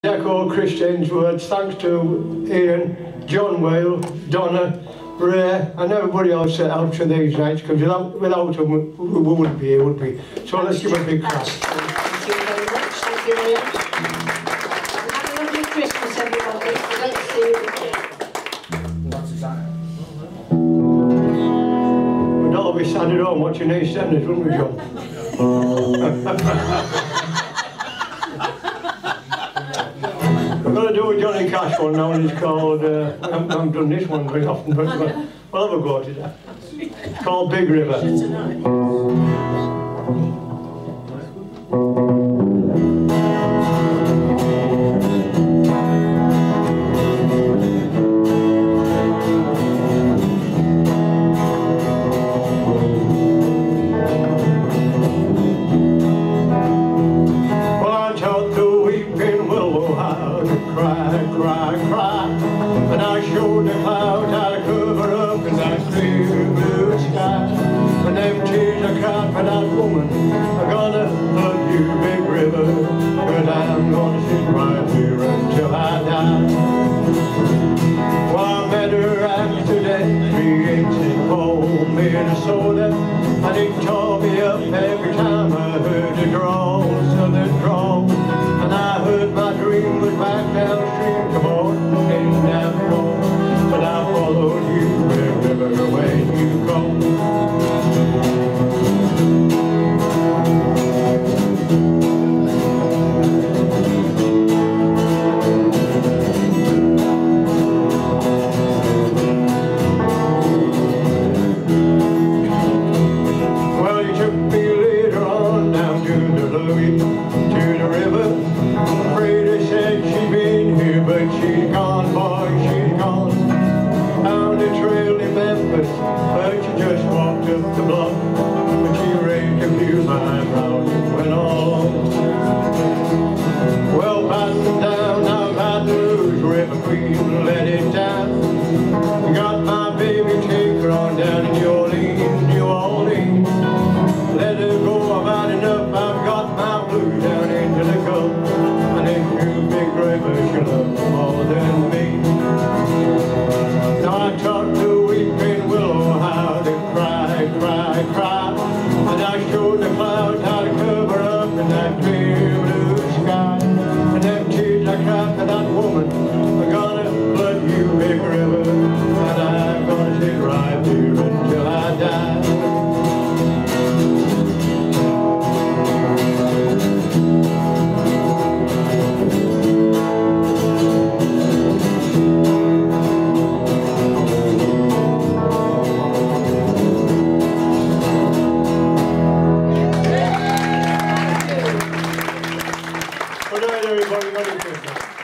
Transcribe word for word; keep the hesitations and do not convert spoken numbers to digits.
Echo Christine's words, thanks to Ian, John Whale, Donna, Ray and everybody else that helps with these nights, because without, without them we, we wouldn't be here, would we? So let's give a big clap. Thank you very much, thank you Ian. And have a lovely Christmas everybody, and let's see you again. We'd all be sat at home watching EastEnders, wouldn't we, John? We're going to do a Johnny Cash one now, and it's called, uh, I haven't, I haven't done this one very often, but we'll have a go at it. It's called Big River. Cry, cry, cry, and I showed the clouds how to cover up in that clear blue sky. And them tears I cried for that woman are gonna flood you, big river, but I'm gonna sit right here until I die. Well, I met her Amsterdam, three eights in cold Minnesota, and it tore me up every time I heard a drawl, southern drawl. And I heard my dream was back downstream, come on, came down the road. But I followed you, Big River, when you go. Well, you took me later on down to the Louis, to the river. Afraid said she'd been here, but she's gone, boy, she's gone. Found a trail in Memphis, but she just walked up the block. But she raised a few eyebrows and went on. Well, passing down now Baton Rouge, River Queen, let it down. Got my baby, take her on down in New Orleans, New Orleans. Let her go, I've had enough, I've got my blue down into the Gulf. And if you big river, she loves more than me. Now I talk to weeping willow how they cry, cry, cry. And I showed the clouds how to cover up in that clear blue sky. And them tears I cried for that woman are gonna flood you, big river. And I'm gonna sit right here until I die. Good night, everybody. Merry Christmas.